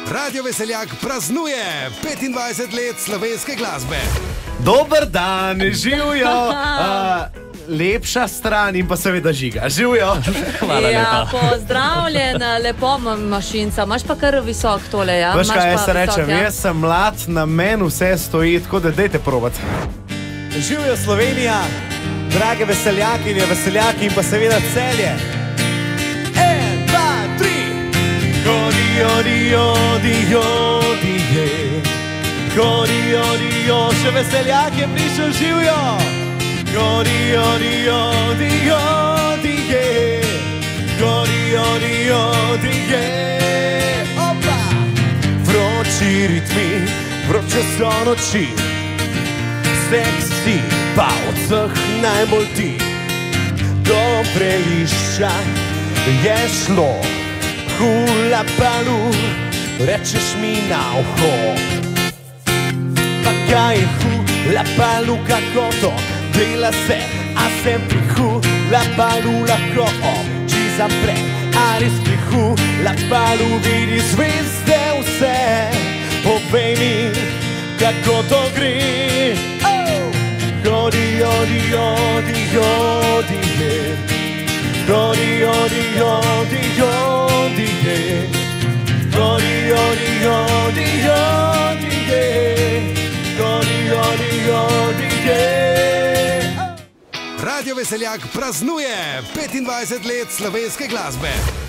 Radio Veseljak praznuje 25 let slovenske glasbe. Dober dan, živijo. Lepša stran in pa seveda Žiga. Živijo. Hvala lepa. Pozdravljen, lepo mašinca. Imaš pa kar visok tole, ja? Veš kaj, jaz se rečem, jaz sem mlad, na meni vse stoji, tako da dejte probati. Živijo Slovenija, drage veseljakinje, veseljaki in pa seveda Celje. 1, 2, 3. Hodijo, hodijo, še veseljak je prišel, živijo. Hodijo, opa! Vroči ritmi, vroče so noči, seksi pa od vseh najbolj ti. Do prelišča je šlo, hula palu, rečeš mi na uho. Pa kaj je hula palu, kako to dela se, a sem pri hula palu lahko oči zapre. Ali s pri hula palu vidi zvezde vse, povej mi, kako to gre. Hodijo, Radio Veseljak praznuje 25 let slovenske glasbe.